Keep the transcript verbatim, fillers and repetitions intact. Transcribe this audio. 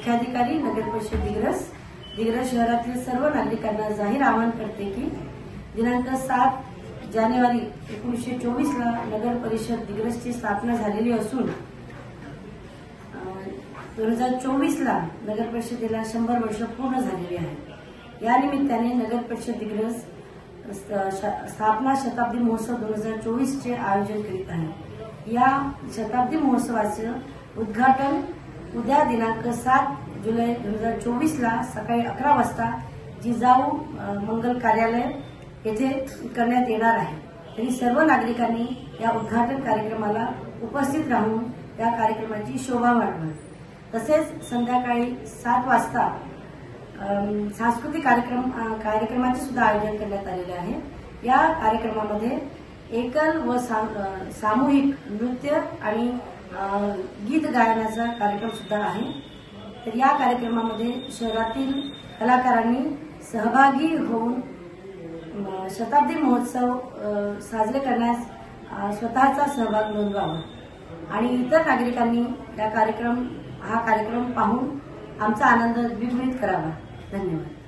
मुख्याधिकारी नगर परिषद दिग्रस दिग्रस शहरातील सर्व नागरिकांना जाहीर आवाहन करते की दिनांक सात जानेवारी एकोणीसशे चोवीस ला नगर परिषद दिग्रसची स्थापना झालेली असून दोन हजार चोवीस ला नगर परिषदेला शंभर वर्ष पूर्ण झालेली आहे। या निमित्ताने नगर परिषद दिग्रस स्थापना शताब्दी महोत्सव दोन हजार चोवीस चे आयोजन करीत आहे। या शताब्दी महोत्सवाचे उद्घाटन उद्या दिनांक सात जुलै दोन हजार चोवीस ला सकाळी अकरा वाजता जिजाऊ मंगल कार्यालय येथे करण्यात येणार आहे। तरी सर्व नागरिकांनी या उद्घाटन कार्यक्रमाला उपस्थित राहून या कार्यक्रमाची शोभा वाढवावी। तसेच संध्याकाळी सात वाजता सांस्कृतिक कार्यक्रम कार्यक्रमाचे सुद्धा आयोजन करण्यात आलेले आहे। या कार्यक्रमामध्ये एकल व सामूहिक नृत्य आणि गीत गायनाचा कार्यक्रम सुद्धा आहे। तर या कार्यक्रमामध्ये शहरातील कलाकारांनी सहभागी होऊन शताब्दी महोत्सव साजरे करण्यास स्वतःचा सहभाग नोंदवावा आणि इतर नागरिकांनी या कार्यक्रम हा कार्यक्रम पाहून आमचा आनंद द्विगुणित करावा। धन्यवाद।